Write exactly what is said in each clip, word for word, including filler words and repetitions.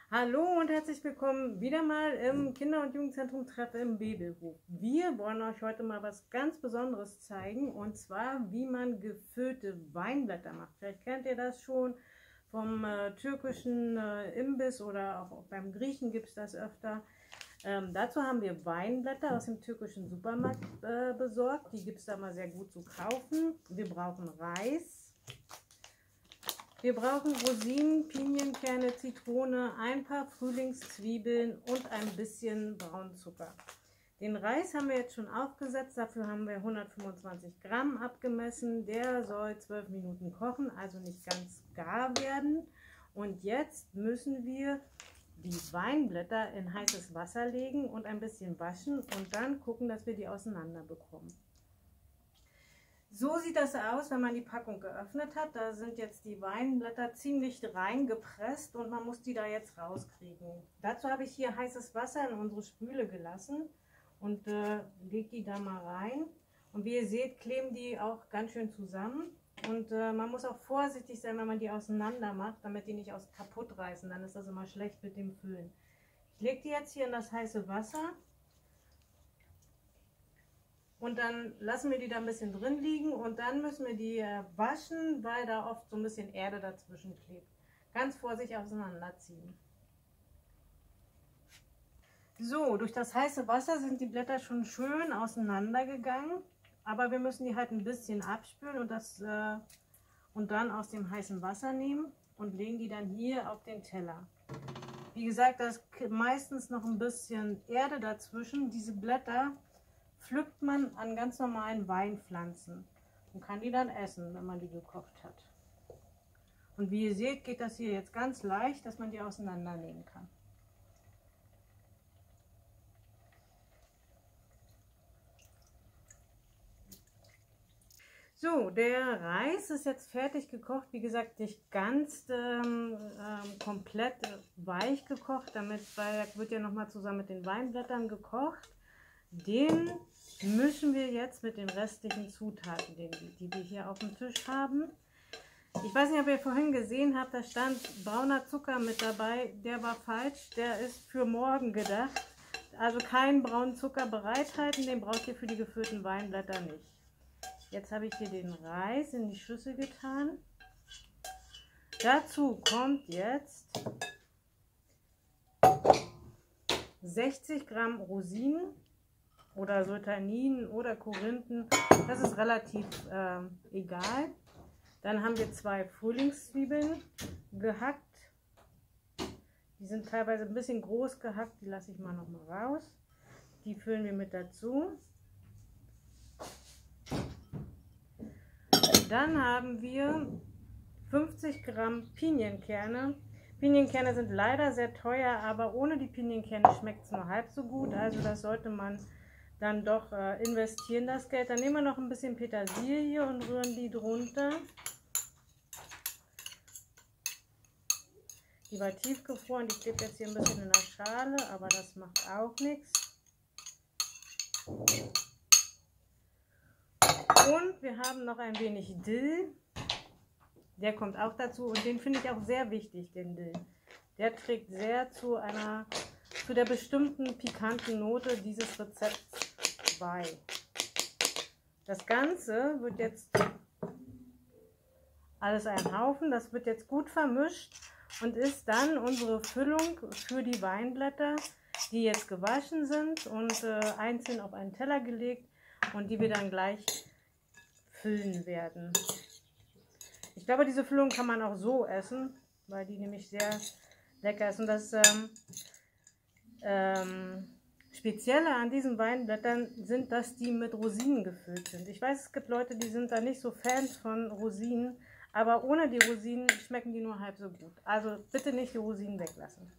Hallo und herzlich willkommen wieder mal im Kinder- und Jugendzentrum Treff im Babelhof. Wir wollen euch heute mal was ganz Besonderes zeigen, und zwar wie man gefüllte Weinblätter macht. Vielleicht kennt ihr das schon vom äh, türkischen äh, Imbiss oder auch beim Griechen gibt es das öfter. Ähm, dazu haben wir Weinblätter aus dem türkischen Supermarkt äh, besorgt. Die gibt es da mal sehr gut zu kaufen. Wir brauchen Reis. Wir brauchen Rosinen, Pinienkerne, Zitrone, ein paar Frühlingszwiebeln und ein bisschen Braunzucker. Den Reis haben wir jetzt schon aufgesetzt, dafür haben wir hundertfünfundzwanzig Gramm abgemessen. Der soll zwölf Minuten kochen, also nicht ganz gar werden. Und jetzt müssen wir die Weinblätter in heißes Wasser legen und ein bisschen waschen und dann gucken, dass wir die auseinander bekommen. So sieht das aus, wenn man die Packung geöffnet hat. Da sind jetzt die Weinblätter ziemlich reingepresst und man muss die da jetzt rauskriegen. Dazu habe ich hier heißes Wasser in unsere Spüle gelassen und äh, lege die da mal rein. Und wie ihr seht, kleben die auch ganz schön zusammen. Und äh, man muss auch vorsichtig sein, wenn man die auseinander macht, damit die nicht aus kaputt reißen. Dann ist das immer schlecht mit dem Füllen. Ich lege die jetzt hier in das heiße Wasser. Und dann lassen wir die da ein bisschen drin liegen und dann müssen wir die waschen, weil da oft so ein bisschen Erde dazwischen klebt. Ganz vorsichtig auseinanderziehen. So, durch das heiße Wasser sind die Blätter schon schön auseinandergegangen, aber wir müssen die halt ein bisschen abspülen und, das, äh, und dann aus dem heißen Wasser nehmen und legen die dann hier auf den Teller. Wie gesagt, da ist meistens noch ein bisschen Erde dazwischen. Diese Blätter pflückt man an ganz normalen Weinpflanzen und kann die dann essen, wenn man die gekocht hat. Und wie ihr seht, geht das hier jetzt ganz leicht, dass man die auseinandernehmen kann. So, der Reis ist jetzt fertig gekocht. Wie gesagt, nicht ganz ähm, ähm, komplett weich gekocht, damit, weil er wird ja nochmal zusammen mit den Weinblättern gekocht. Den mischen wir jetzt mit den restlichen Zutaten, die, die wir hier auf dem Tisch haben. Ich weiß nicht, ob ihr vorhin gesehen habt, da stand brauner Zucker mit dabei. Der war falsch, der ist für morgen gedacht. Also keinen braunen Zucker bereithalten, den braucht ihr für die gefüllten Weinblätter nicht. Jetzt habe ich hier den Reis in die Schüssel getan. Dazu kommt jetzt sechzig Gramm Rosinen oder Sultaninen oder Korinthen, das ist relativ äh, egal. Dann haben wir zwei Frühlingszwiebeln gehackt. Die sind teilweise ein bisschen groß gehackt, die lasse ich mal noch mal raus. Die füllen wir mit dazu. Dann haben wir fünfzig Gramm Pinienkerne. Pinienkerne sind leider sehr teuer, aber ohne die Pinienkerne schmeckt es nur halb so gut. Also das sollte man dann doch äh, investieren, das Geld. Dann nehmen wir noch ein bisschen Petersilie und rühren die drunter. Die war tiefgefroren, die klebt jetzt hier ein bisschen in der Schale, aber das macht auch nichts. Und wir haben noch ein wenig Dill. Der kommt auch dazu und den finde ich auch sehr wichtig, den Dill. Der trägt sehr zu einer, zu der bestimmten pikanten Note dieses Rezepts bei. Das Ganze wird jetzt alles ein Haufen, das wird jetzt gut vermischt und ist dann unsere Füllung für die Weinblätter, die jetzt gewaschen sind und äh, einzeln auf einen Teller gelegt und die wir dann gleich füllen werden. Ich glaube, diese Füllung kann man auch so essen, weil die nämlich sehr lecker ist. Und das ähm, ähm, Spezielle an diesen Weinblättern sind, dass die mit Rosinen gefüllt sind. Ich weiß, es gibt Leute, die sind da nicht so Fans von Rosinen, aber ohne die Rosinen schmecken die nur halb so gut. Also bitte nicht die Rosinen weglassen.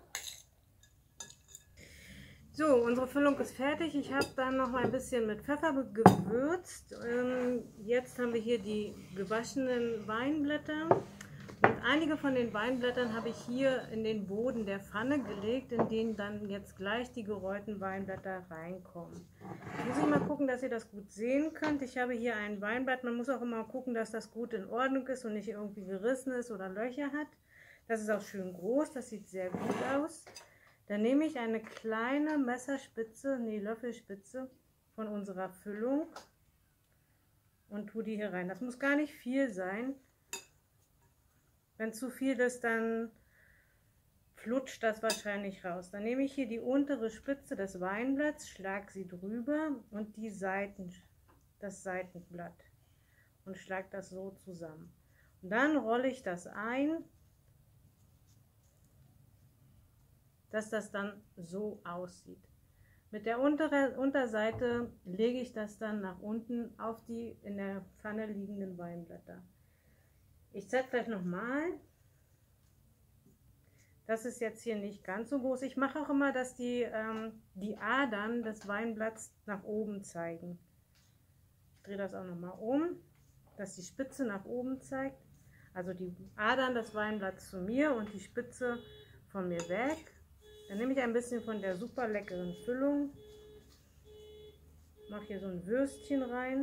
So, unsere Füllung ist fertig. Ich habe dann noch mal ein bisschen mit Pfeffer gewürzt. Ähm, jetzt haben wir hier die gewaschenen Weinblätter. Und einige von den Weinblättern habe ich hier in den Boden der Pfanne gelegt, in denen dann jetzt gleich die gerollten Weinblätter reinkommen. Jetzt muss ich mal gucken, dass ihr das gut sehen könnt. Ich habe hier ein Weinblatt. Man muss auch immer gucken, dass das gut in Ordnung ist und nicht irgendwie gerissen ist oder Löcher hat. Das ist auch schön groß, das sieht sehr gut aus. Dann nehme ich eine kleine Messerspitze, nee, Löffelspitze von unserer Füllung und tue die hier rein. Das muss gar nicht viel sein. Wenn zu viel ist, dann flutscht das wahrscheinlich raus. Dann nehme ich hier die untere Spitze des Weinblatts, schlage sie drüber und die Seiten, das Seitenblatt und schlage das so zusammen. Und dann rolle ich das ein, dass das dann so aussieht. Mit der unteren Unterseite lege ich das dann nach unten auf die in der Pfanne liegenden Weinblätter. Ich zeige gleich nochmal. Das ist jetzt hier nicht ganz so groß. Ich mache auch immer, dass die, ähm, die Adern des Weinblatts nach oben zeigen. Ich drehe das auch nochmal um, dass die Spitze nach oben zeigt. Also die Adern des Weinblatts zu mir und die Spitze von mir weg. Dann nehme ich ein bisschen von der super leckeren Füllung. Mache hier so ein Würstchen rein.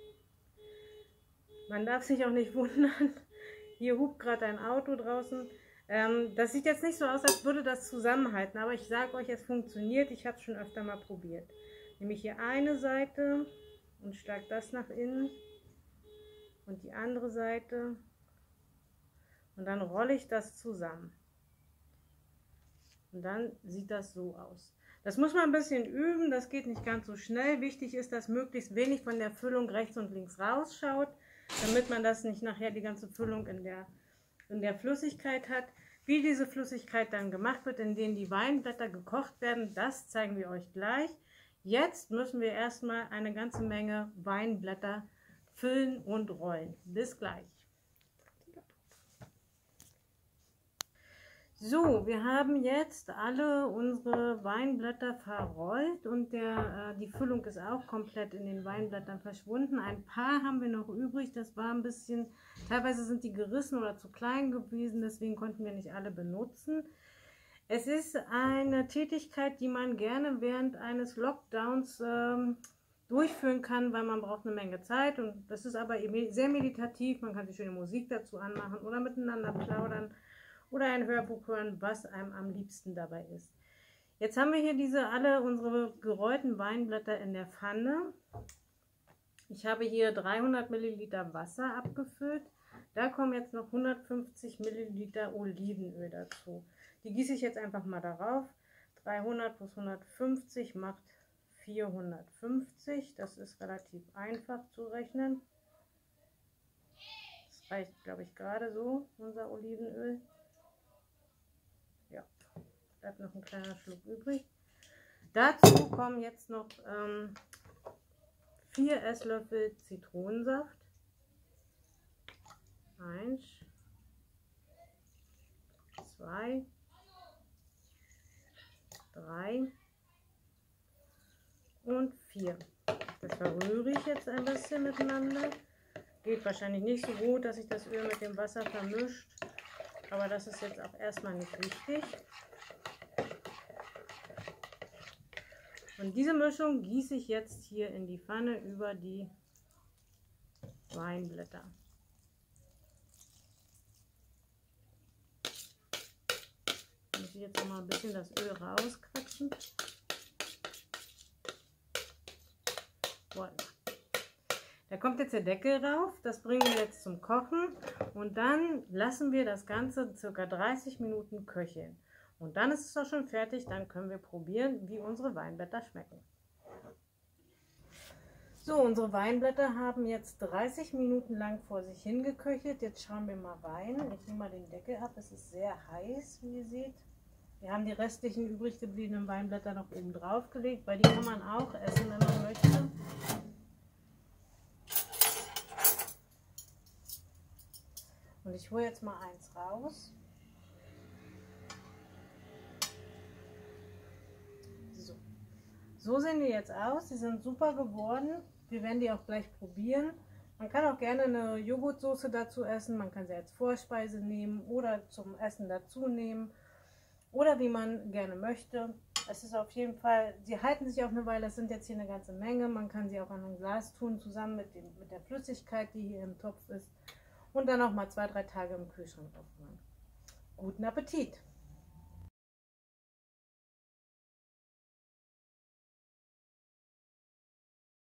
Man darf sich auch nicht wundern. Hier hupt gerade ein Auto draußen. Ähm, das sieht jetzt nicht so aus, als würde das zusammenhalten, aber ich sage euch, es funktioniert. Ich habe es schon öfter mal probiert. Nehme ich hier eine Seite und schlage das nach innen und die andere Seite und dann rolle ich das zusammen. Und dann sieht das so aus. Das muss man ein bisschen üben, das geht nicht ganz so schnell. Wichtig ist, dass möglichst wenig von der Füllung rechts und links rausschaut, damit man das nicht nachher die ganze Füllung in der in der Flüssigkeit hat. Wie diese Flüssigkeit dann gemacht wird, in denen die Weinblätter gekocht werden, das zeigen wir euch gleich. Jetzt müssen wir erstmal eine ganze Menge Weinblätter füllen und rollen. Bis gleich. So, wir haben jetzt alle unsere Weinblätter verrollt und der, äh, die Füllung ist auch komplett in den Weinblättern verschwunden. Ein paar haben wir noch übrig, das war ein bisschen, teilweise sind die gerissen oder zu klein gewesen, deswegen konnten wir nicht alle benutzen. Es ist eine Tätigkeit, die man gerne während eines Lockdowns ähm, durchführen kann, weil man braucht eine Menge Zeit und das ist aber sehr meditativ, man kann sich schöne Musik dazu anmachen oder miteinander plaudern oder ein Hörbuch hören, was einem am liebsten dabei ist. Jetzt haben wir hier diese alle unsere gerollten Weinblätter in der Pfanne. Ich habe hier dreihundert Milliliter Wasser abgefüllt. Da kommen jetzt noch hundertfünfzig Milliliter Olivenöl dazu. Die gieße ich jetzt einfach mal darauf. dreihundert plus hundertfünfzig macht vierhundertfünfzig. Das ist relativ einfach zu rechnen. Das reicht, glaube ich, gerade so, unser Olivenöl. Ja, bleibt noch ein kleiner Schluck übrig. Dazu kommen jetzt noch ähm, vier Esslöffel Zitronensaft. Eins, zwei, drei und vier. Das verrühre ich jetzt ein bisschen miteinander. Geht wahrscheinlich nicht so gut, dass sich das Öl mit dem Wasser vermischt. Aber das ist jetzt auch erstmal nicht wichtig. Und diese Mischung gieße ich jetzt hier in die Pfanne über die Weinblätter. Da muss ich jetzt noch mal ein bisschen das Öl rausquetschen. Voilà. Da kommt jetzt der Deckel rauf, das bringen wir jetzt zum Kochen und dann lassen wir das Ganze ca. dreißig Minuten köcheln. Und dann ist es auch schon fertig, dann können wir probieren, wie unsere Weinblätter schmecken. So, unsere Weinblätter haben jetzt dreißig Minuten lang vor sich hingeköchelt. Jetzt schauen wir mal rein. Ich nehme mal den Deckel ab, es ist sehr heiß, wie ihr seht. Wir haben die restlichen übrig gebliebenen Weinblätter noch oben drauf gelegt, weil die kann man auch essen, wenn man möchte. Und ich hole jetzt mal eins raus. So. So sehen die jetzt aus. Die sind super geworden. Wir werden die auch gleich probieren. Man kann auch gerne eine Joghurtsoße dazu essen. Man kann sie als Vorspeise nehmen oder zum Essen dazu nehmen. Oder wie man gerne möchte. Es ist auf jeden Fall, sie halten sich auch eine Weile. Das sind jetzt hier eine ganze Menge. Man kann sie auch in ein Glas tun, zusammen mit, dem, mit der Flüssigkeit, die hier im Topf ist. Und dann noch mal zwei, drei Tage im Kühlschrank aufbewahren. Guten Appetit!